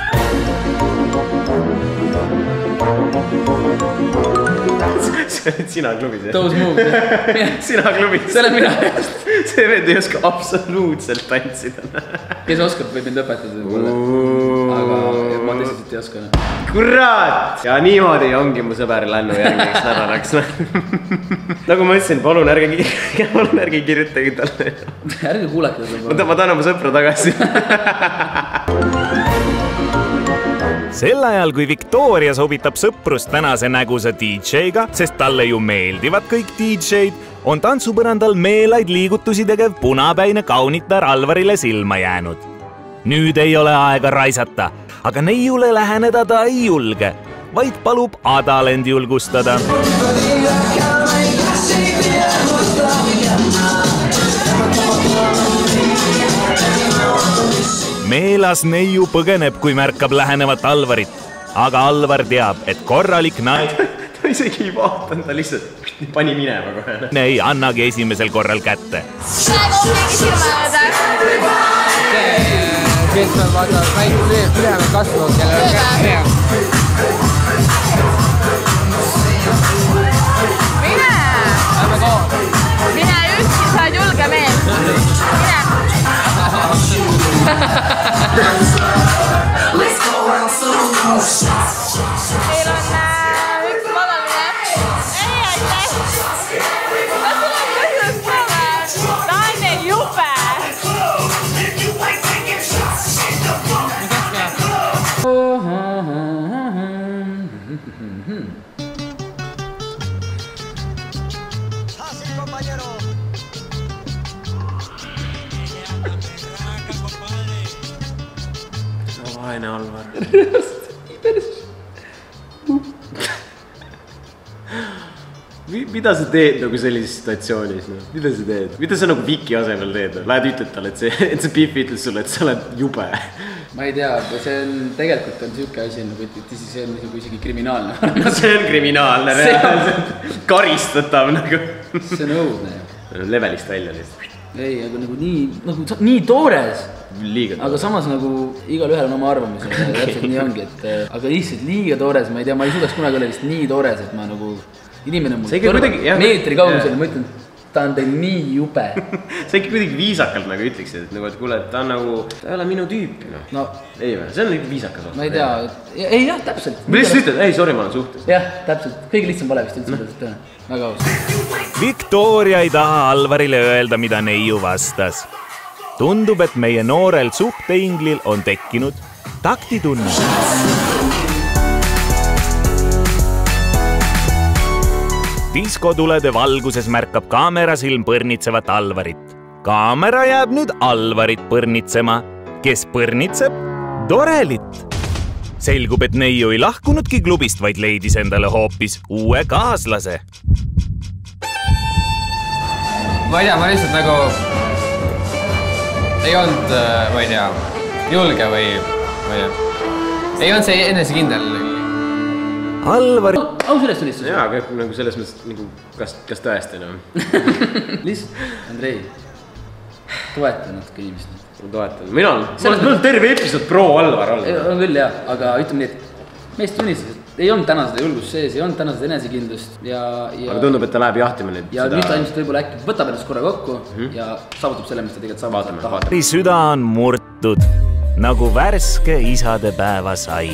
See olid sina klubis, jah? Those moves. Sina klubis. See olen mina. See vend ei oska absoluutselt tantsida. Kes oskab, võib mind õpetada mulle. Aga ma tõsiselt ei oska. Kurat! Ja niimoodi ongi mu sõber Lännu järgmiseks nädalaks. Nagu ma ütlesin, palun ärge, palun ärge kirjutage talle. Ärge kuulake seda. Ma tahan oma sõpra tagasi. Sel ajal, kui Victoria sobitab sõprust tänase nägusa D J-ga, sest talle ju meeldivad kõik D J-d, on tantsupõrandal meelaid liigutusi tegev punapäine kaunitar Alvarile silma jäänud. Nüüd ei ole aega raisata, aga neiule läheneda ta ei julge, vaid palub Adal end julgustada. Meelas neiu põgeneb, kui märkab lähenevat Alvarit, aga Alvar teab, et korralik naid... Ta isegi ei vaatan, ta lihtsalt pani minema kohe. Ei annagi esimesel korral kätte. Praegu mingi silma jääda. Kes on vaata väike ülejäänud kasvu, kellel on kätte. Mine! Mine ükski, sa oled julge meel. Mine! Teil on üks madaline. Ei, aitäh! Kas sul on põhjus ka või? Ta on neil jupe! vaene Alvar. Mida sa teed nagu sellises situatsioonis? Mida sa teed? Mida sa nagu Viki asemel teed? Lähed ütled talle, et see Pippi ütles sulle, et sa oled jube. Ma ei tea, see on tegelikult on siuke asi, et see on isegi kriminaalne. See on kriminaalne, karistatav nagu. See on õudne. Levelist välja lihtsalt. Ei, aga nagu nii, nagu nii toores. Liiga toores. Aga samas nagu igal ühel on oma arvamus. Täpselt nii ongi, et aga lihtsalt liiga toores. Ma ei tea, ma ei suudaks kunagi olla vist nii toores, et ma nagu inimene mul meetri kaugusel ma ütlen, ta on teil nii jube. Sa ikka kuidagi viisakalt nagu ütleksid, et, nagu, et kuule, ta on nagu, ta ei ole minu tüüpi. No. No, ei või, see on nagu viisakas. Ma ei tea, ei jah, täpselt. Ma lihtsalt ütled, ei, sorry, ma olen suhtes. Jah, täpselt, kõige lihtsam pole vist üldse no. Väga aus. Victoria ei taha Alvarile öelda, mida neiu vastas. Tundub, et meie noorel suhteinglil on tekkinud taktitunne. Diskotulede valguses märkab kaamerasilm põrnitsevat Alvarit. Kaamera jääb nüüd Alvarit põrnitsema. Kes põrnitseb? Dorelit. Selgub, et neiu ei lahkunudki klubist, vaid leidis endale hoopis uue kaaslase. Ma ei tea, ma lihtsalt nagu ei olnud, ma ei tea, julge või ma ei tea. Ei olnud see enese kindel. Alvar... Aus üles tulistus. Jaa, aga nagu selles mõttes, nagu, kas, kas tõesti, no? Lihtsalt, Andrei, toeta natuke inimest. Ma toetan. Mina olen, ma olen terve episood pro Alvar all. On küll, jah, aga ütleme nii, et meest tunnistas, et ei olnud täna seda julgust sees, ei olnud täna seda enesekindlust ja... Aga tundub, et ta läheb jahtima nüüd ja seda... nüüd ta ilmselt võib-olla äkki võtab ennast korra kokku mm-hmm. ja saavutab selle, mis ta tegelikult saavutab taha. Süda on murtud, nagu värske isadepäeva sai.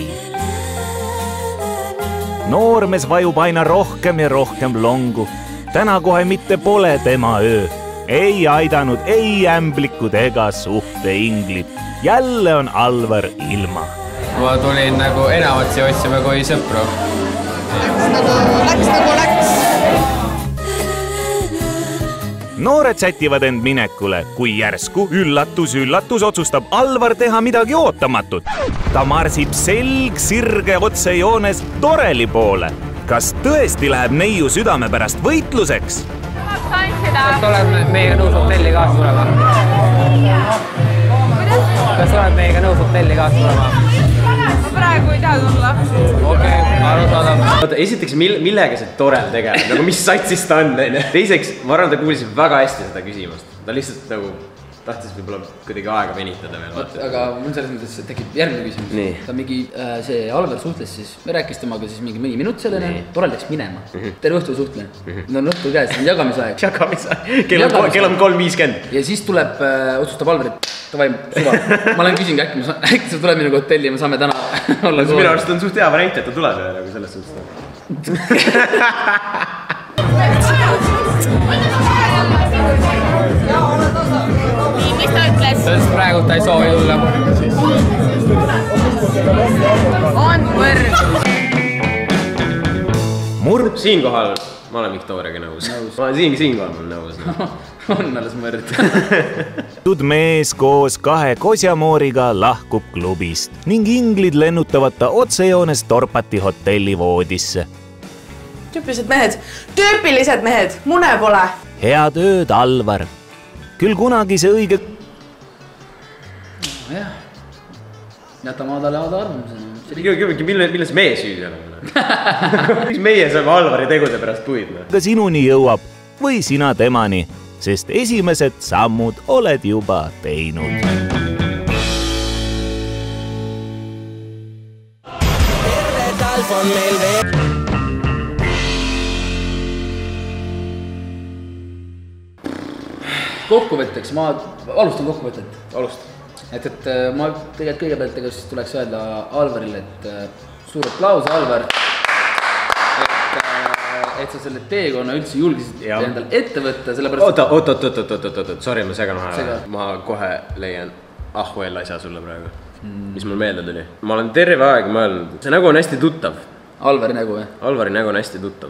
Noormees vajub aina rohkem ja rohkem longu. Täna kohe mitte pole tema öö. Ei aidanud ei ämblikud ega suhteinglid. Jälle on Alvar ilma. Ma tulin nagu enamatsi otsima kui sõpru. Läks nagu, läks nagu läks. Noored sätivad end minekule, kui järsku üllatus, üllatus otsustab Alvar teha midagi ootamatut. Ta marsib selg sirge otsejoones Doreli poole. Kas tõesti läheb neiu südame pärast võitluseks? Kas oled meiega nõus hotelli kaasa tulema? Kas oled meiga nõus hotelli kaasa tulema? Praegu ei taha tulla. Okei, aru saadab. Esiteks, millega see Dorel tegeb? Nagu mis satsis ta on? Teiseks, ma arvan, ta kuulis väga hästi seda küsimust. Ta lihtsalt nagu tahtis võib-olla kuidagi aega venitada veel. Aga mul selles mõttes tekib järgmine küsimus. Ta mingi, see Alvar suhtles siis, me rääkis temaga siis mingi mõni minut sellene, Dorel läks minema. Terve õhtu suhtlen. Nüüd on õhtu käes, on jagamisaeg. Jagamisaeg. Kell on kolm viiskümmend. Ja siis tuleb, otsustab Alvar, et tavai, suva. Ma olen küsin, äkki sa tuleb minuga hotelli ja me saame täna olla koos. Minu arust on suht hea variant, et ta tuleb üle nagu selles suhtes. Nii, mis ta ütles? Sest praegu ta ei soovi tulla. On võrg. Murd. Siinkohal ma olen Victoriaga nõus. Ma olen siin, siinkohal mul nõus. On alles mõrd. Tud mees koos kahe kosjamooriga lahkub klubist ning inglid lennutavad ta otsejoones Torpati hotelli voodisse. Tüüpilised mehed, tüüpilised mehed, mune pole. Head ööd, Alvar. Küll kunagi see õige... Jah, jäta maadale aada arvamusena. Milles meie süüdi oleme? Miks meie saame Alvari tegude pärast puid? Ka sinuni jõuab või sina temani, sest esimesed sammud oled juba teinud. Terve talv on meil veel. Kokkuvõtteks, ma alustan kokkuvõtet. Alust. Et, et ma tegelikult kõigepealt tegevus tuleks öelda Alvarile, et suur aplaus, Alvar. Et, et sa selle teekonna üldse julgisid endal ette võtta, sellepärast... Oota, oot, oot, oot, oot, oot, oot, sorry, ma segan vahele. Ma kohe leian ahhuel asja sulle praegu, mis mul meelde tuli. Ma olen terve aeg mõelnud, see nägu on hästi tuttav. Alvari nägu, jah? Alvari nägu on hästi tuttav.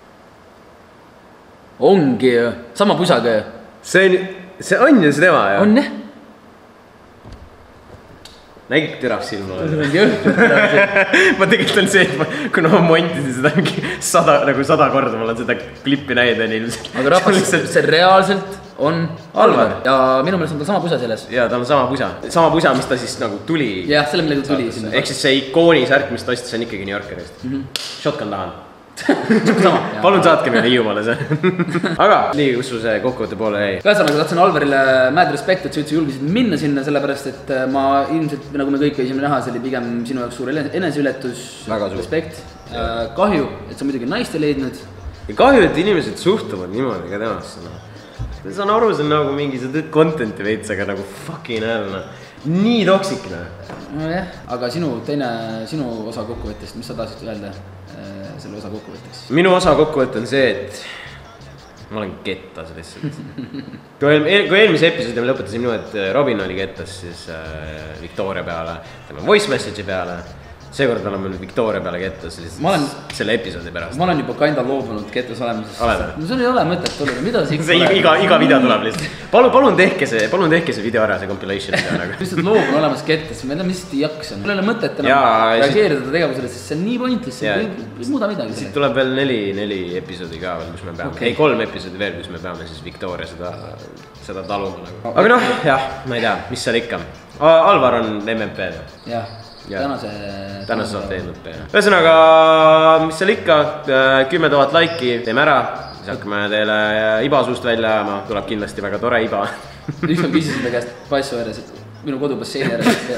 Ongi ju, sama pusaga ju. See on, see on ju see tema, jah? On, jah. nägid türaks silma? See on jõhkralt. Ma tegelikult on see, et ma, kuna ma montisin seda mingi sada, nagu sada korda, ma olen seda klippi näida nii ilmselt. Aga rahvas, see reaalselt on Alvar. Ja minu meelest on ta sama pusa selles. Ja ta on sama pusa. Sama pusa, mis ta siis nagu tuli. Jah, selle millega tuli sinna. Ehk siis see ikooni särk, mis ta ostis, on ikkagi New Yorkerist. Mm -hmm. Shotgun tahan. sama. Palun saatke meile Hiiumaale see. Aga nii, kus sul see kokkuvõtte poole jäi? Ühesõnaga, tahtsin Alvarile mad respect, et sa üldse julgesid minna sinna, sellepärast et ma ilmselt, nagu me kõik võisime näha, see oli pigem sinu jaoks suur eneseületus. Respekt. Kahju, et sa muidugi naist ei leidnud. Ja kahju, et inimesed suhtuvad niimoodi ka temasse. Ma saan aru, see on nagu mingi, sa teed contenti veits, aga nagu fucking hell. Nii toksikne. No jah, aga sinu teine, sinu osa kokkuvõttest, mis sa tahtsid öelda selle osa kokkuvõtteks? Minu osa kokkuvõtt on see, et ma olen kettas lihtsalt. Kui eelmise episoodi me lõpetasime nii, et Robin oli kettas siis Victoria peale, tema voice message'i peale. Seekord oleme nüüd Victoria peale kettas olen, selle episoodi pärast. Ma olen juba kinda loobunud kettas olemisest. Oleme. Sul ei ole mõtet olla, mida see see iga, iga video tuleb lihtsalt. Palun, palun tehke see, palun tehke see video ära, see compilation. Lihtsalt loobun olemas kettas, me enam lihtsalt ei jaksa. Mul ei ole mõtet enam reageerida ta tegevusele, sest see on nii pointless, see ei muuda midagi. Siit tuleb veel neli, neli episoodi ka veel, kus me peame. Okay. Ei, kolm episoodi veel, kus me peame siis Victoria seda, seda taluma. Nagu. Aga noh, jah, ma ei tea, mis seal ikka. Alvar on M M P. Jah. Tänase... Tänase saate eelnõud peale. Ühesõnaga, mis seal ikka, kümme tuhat laiki, teeme ära. Siis hakkame teile iba suust välja ajama. Tuleb kindlasti väga tore iba. Üks ma küsisin ta käest passu ääres, et minu kodubasseini ääres.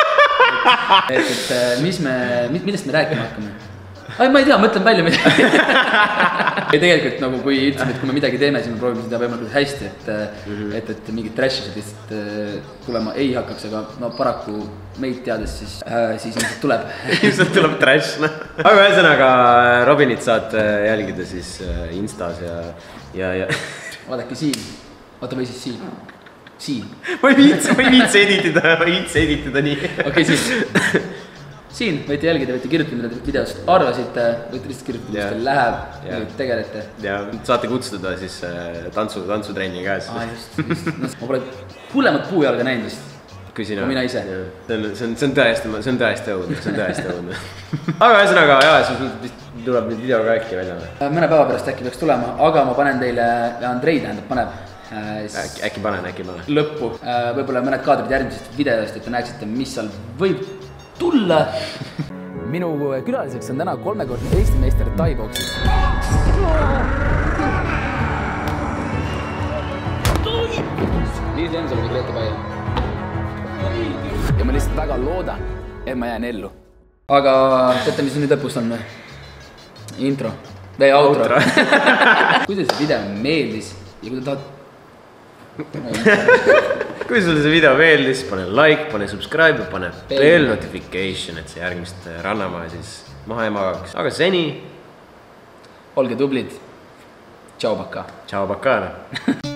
Et, et mis me, millest me rääkima hakkame? Ai, ma ei tea, mõtlen välja midagi. Ja tegelikult nagu kui ütlesime, et kui me midagi teeme, siis me proovime seda võimalikult hästi, et, mm-hmm. et, et mingid trash'id lihtsalt tulema ei hakkaks, aga no paraku meid teades siis, äh, siis ilmselt tuleb. Ilmselt tuleb trash, noh. Aga ühesõnaga Robinit saate jälgida siis Instas ja, ja, ja... Vaadake siin. Vaata või siis siin. Siin. Ma ei viitsi, ma ei viitsi editida, ma ei viitsi editida nii. Okei, siis. Siin võite jälgida, võite kirjutada, mida videost arvasite, võite lihtsalt kirjutada, mis teil läheb, mida tegelete. Ja saate kutsuda siis tantsu, tantsutrenni käes. Aa, just, just. No, ma pole hullemat puujalga näinud vist. Kui sina. Kui mina ise. See on, see on, see on tõesti, see on tõesti õudne, see on tõesti õudne. Aga ühesõnaga, jah, siis tuleb nüüd video ka äkki välja. Mõne päeva pärast äkki peaks tulema, aga ma panen teile, Andrei tähendab, paneb. Äkki, äkki panen, äkki panen. Lõppu. Võib-olla mõned kaadrid järgmisest videost, et te näeksite, mis seal võib tulla. Minu külaliseks on täna kolmekordne Eesti meister Tai-boksis. Liis Lemsalu või Grete Paia. Ja ma lihtsalt väga loodan, et ma jään ellu. Aga teate, mis nüüd lõpus on? Intro. Või outro. Kui teil see video meeldis ja kui te tahate... Kui sulle see video meeldis, pane like, pane subscribe, pane bell notification, et see järgmist Rannamaa siis maha ei magaks. Aga seni... Olge tublid. Tšau, baka. Tšau, baka.